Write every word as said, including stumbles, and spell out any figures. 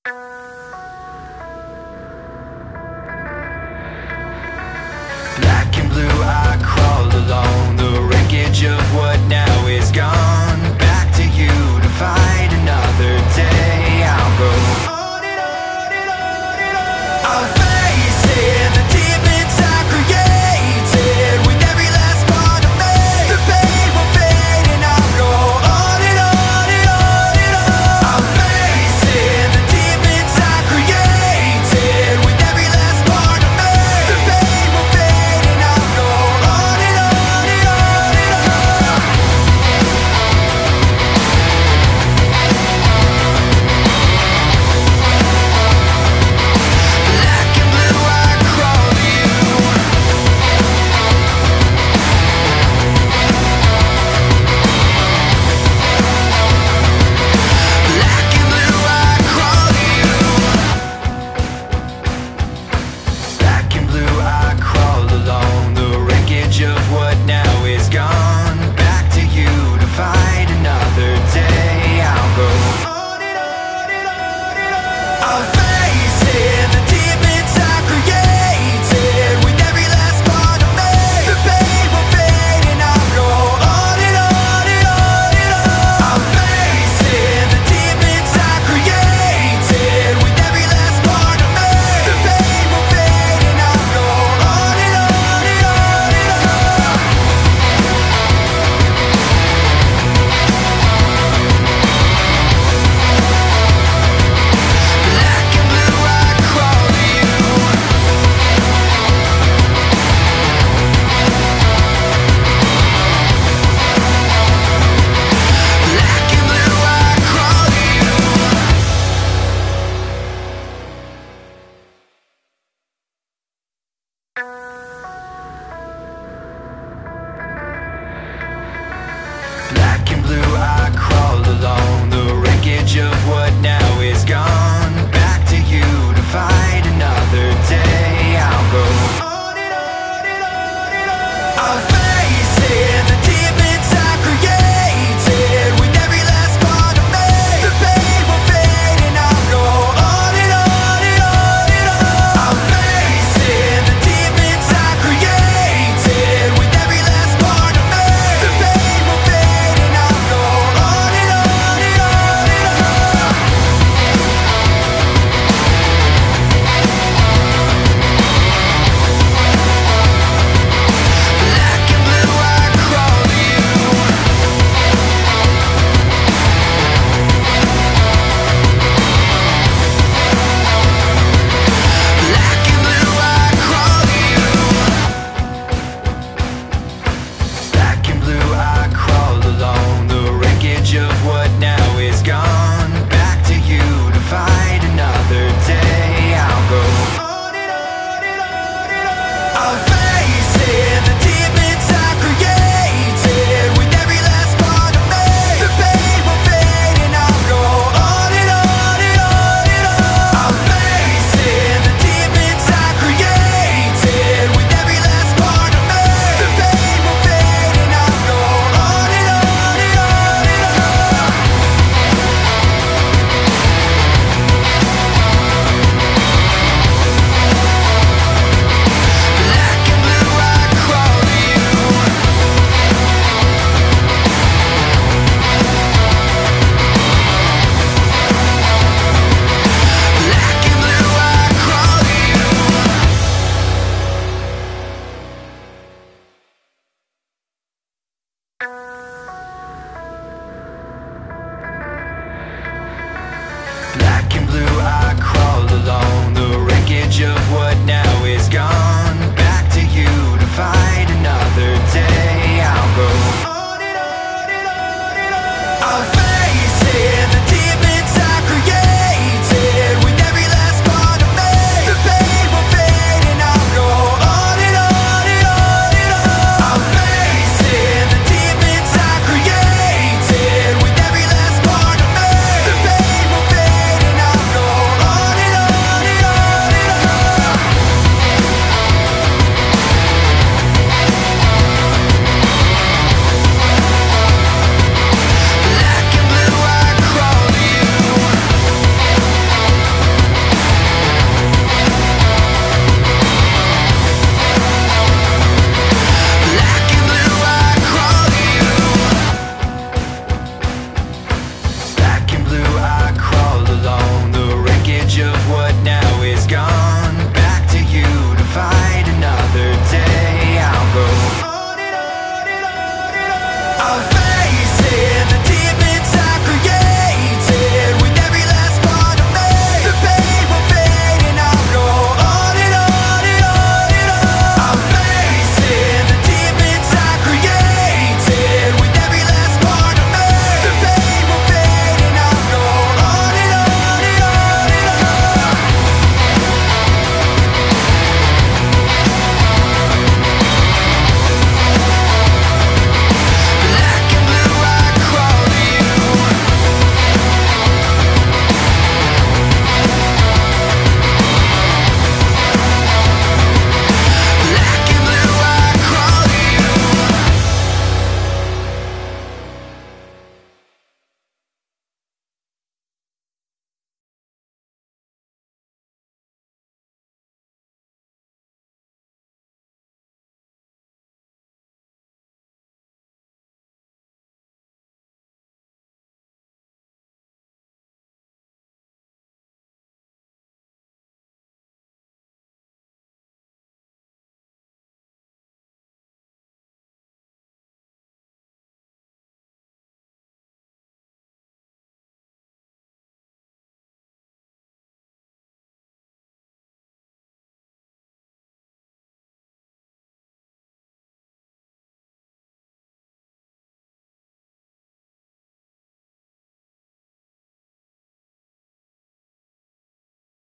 Black and blue, I crawl along the wreckage of what now is gone. Back to you to fight another day. I'll go on and on and on and on. I'll face it, the demons I created with every last part of me. The pain will fade and I'll go on and on and on and on. I'll face it, the demons I created with every last part of me. The pain will fade and I'll go on and on and on and on. Black and blue, I crawl to you. Black and blue, I crawl to you. Black and blue, I crawl along the wreckage of what now is gone. Back to you to fight another day. I'll go on and on and on and on. I'll face it, the demons I created with every last part of me. The pain will fade and I'll go on and on and on and on. I'll face it, the demons I created with every last part of me. The pain will fade and I'll go on and on and on and on. Black and blue, I crawl to you. Black and blue, I crawl to you. Black and blue, I crawl along the wreckage of what now is gone. Back to you to fight another day. I'll go on and on and on and on. I'll face it, the demons I created with every last part of me. The pain will fade and I'll go on and on and on and on. I'll face it, the demons I created with every last part of me. The pain will fade and I'll go on and on and on and on. Black and blue, I crawl to you. Black and blue, I crawl to you. Black and blue, I crawl along the wreckage of what now is gone. Back to you to fight another day. I'll go on and on and on and on. I'll face it, the demons I created with every last part of me. The pain will fade and I'll go on and on and on and on. I'll face it, the demons I created with every last part of me. The pain will fade and I'll go on and on and on and on. Black and blue, I crawl to you. Black and blue, I crawl to you. Black and blue, I crawl along the wreckage of what now is gone.